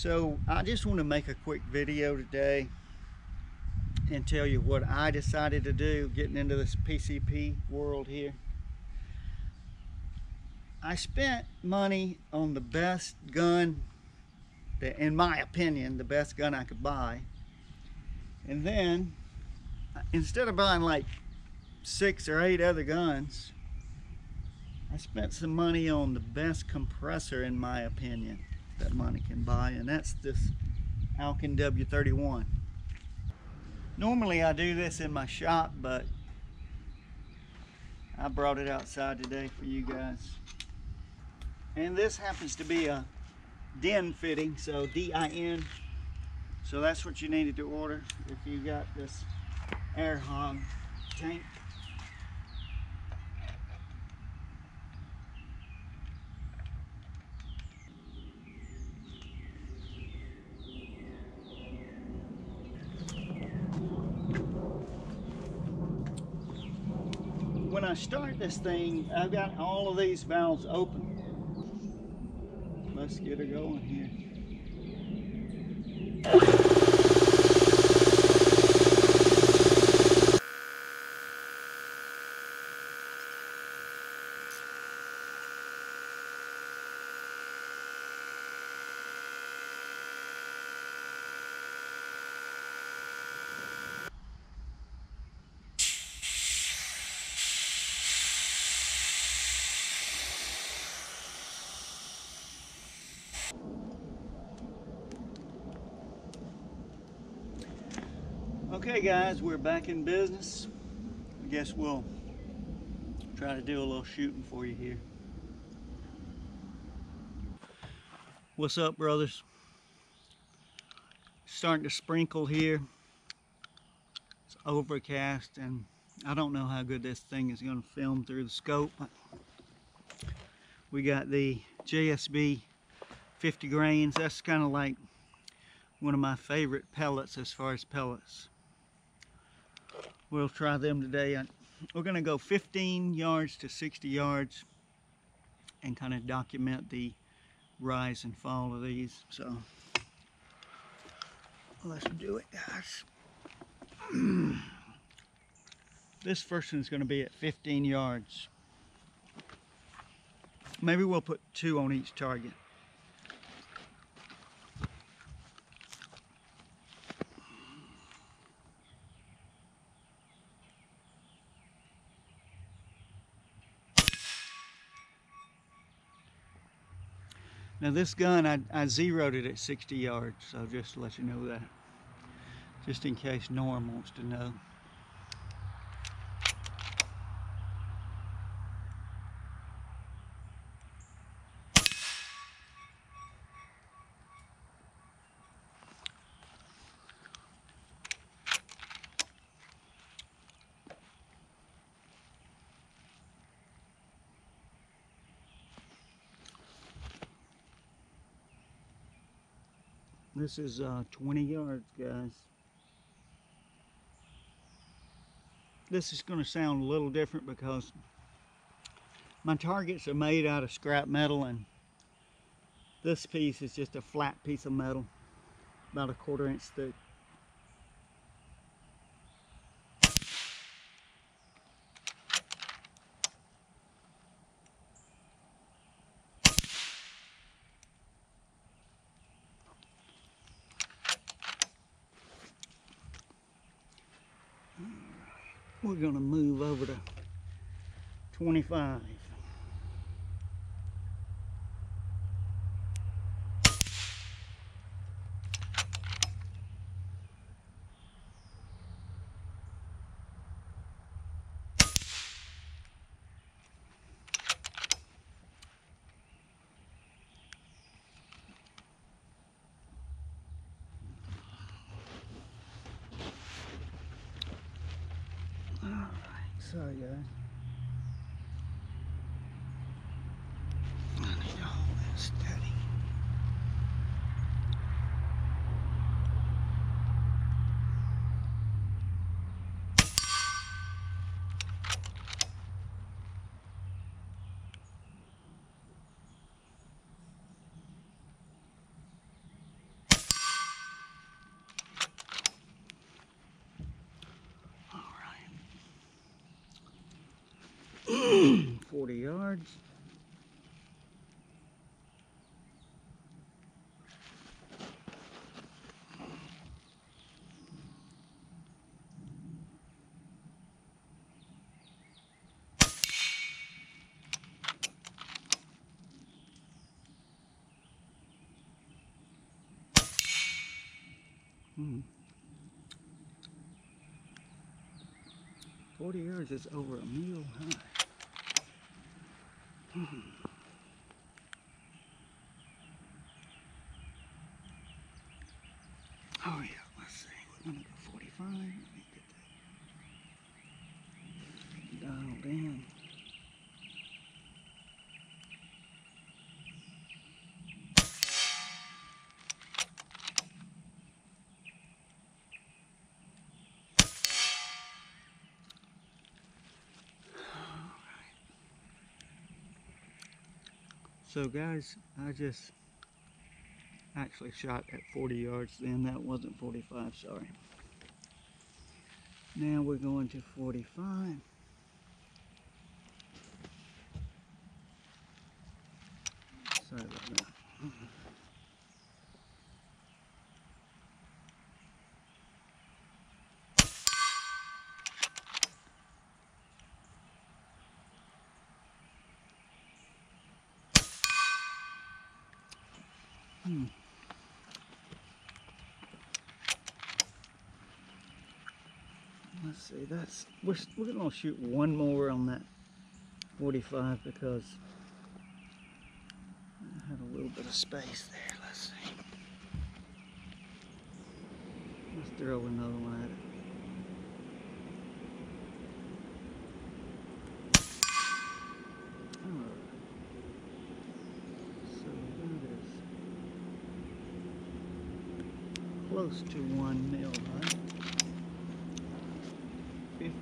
So I just want to make a quick video today and tell you what I decided to do getting into this PCP world here. I spent money on the best gun, in my opinion, the best gun I could buy. And then instead of buying like 6 or 8 other guns, I spent some money on the best compressor, in my opinion, that money can buy, and that's this Alkin W31. Normally I do this in my shop, but I brought it outside today for you guys. And this happens to be a DIN fitting, so D-I-N. So that's what you needed to order if you got this air hog tank. When I start this thing, I've got all of these valves open. Let's get her going here. Okay guys, we're back in business. I guess we'll try to do a little shooting for you here. What's up, brothers? Starting to sprinkle here. It's overcast and I don't know how good this thing is going to film through the scope. We got the JSB 50 grains. That's kind of like one of my favorite pellets as far as pellets. We'll try them today. We're going to go 15 yards to 60 yards and kind of document the rise and fall of these. So let's do it, guys. This first one's going to be at 15 yards. Maybe we'll put 2 on each target. Now this gun, I zeroed it at 60 yards, so just to let you know that. Just in case Norm wants to know. This is 20 yards, guys. This is going to sound a little different because my targets are made out of scrap metal, and this piece is just a flat piece of metal, about a 1/4 inch thick. We're going to move over to 25. Alright, sorry guys. I need to hold that steady. yards. Hmm. 40 yards is over a mule high. Oh yeah, let's see. We're gonna go 45. Let me get that dialed in. So guys, I just actually shot at 40 yards then. That wasn't 45, sorry. Now we're going to 45. Sorry about that. Let's see, we're gonna shoot one more on that 45 because I had a little bit of space there. Let's see. Let's throw another one at it. Alright. So that is close to 1 mil, right? 50.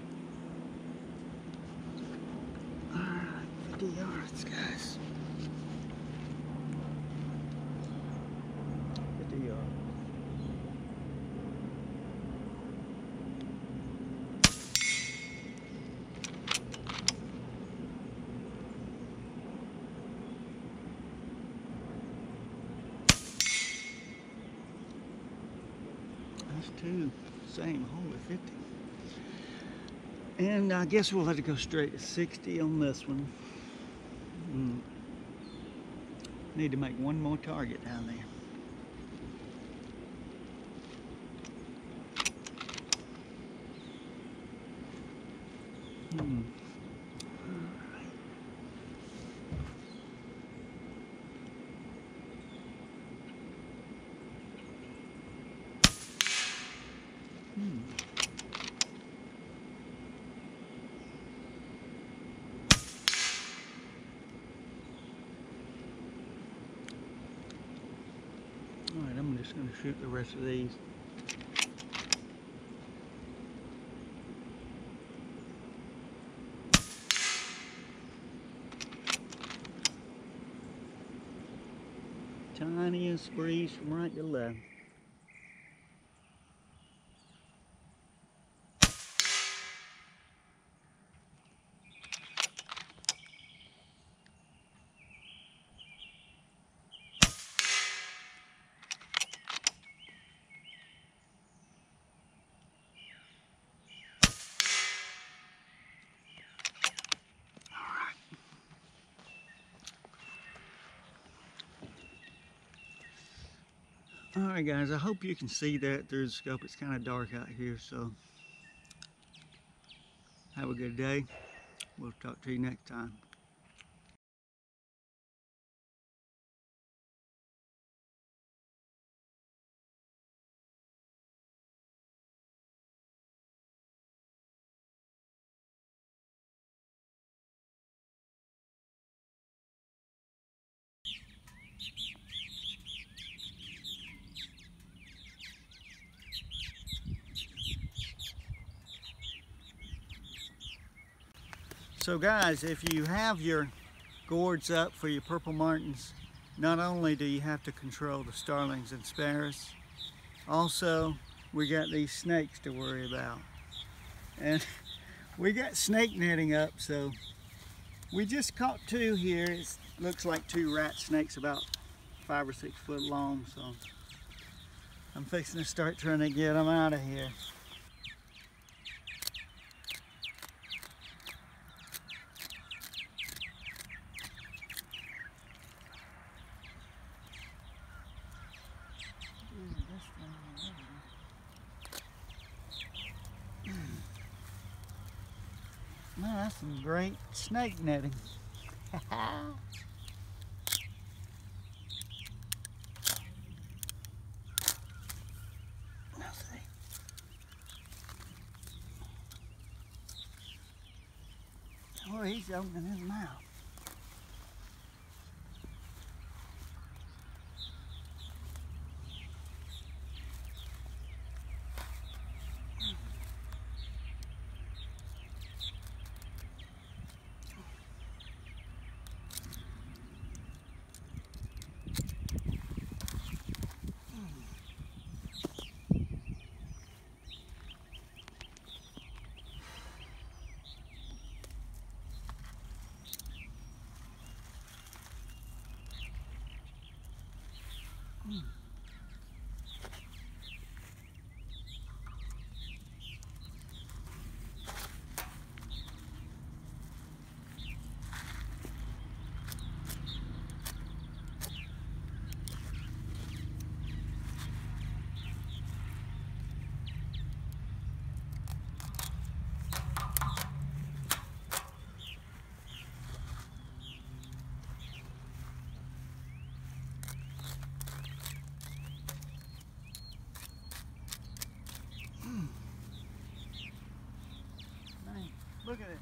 Alright, 50 yards, guys. 50 yards. That's two. Same, holy 50. And I guess we'll have to go straight to 60 on this one. Need to make one more target down there. Alright, I'm just going to shoot the rest of these. Tiniest breeze from right to left. Alright guys, I hope you can see that through the scope. It's kind of dark out here, so have a good day. We'll talk to you next time. So guys, if you have your gourds up for your purple martins, not only do you have to control the starlings and sparrows, also we got these snakes to worry about. And we got snake netting up, so We just caught two here. It looks like two rat snakes about 5 or 6 foot long, so I'm fixing to start trying to get them out of here. Man, that's some great snake netting. Let's see. Oh, he's opening his mouth. Look at it.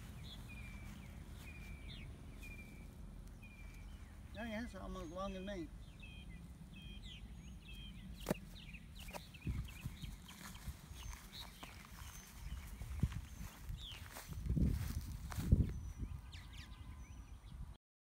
Dang, that's almost long as me.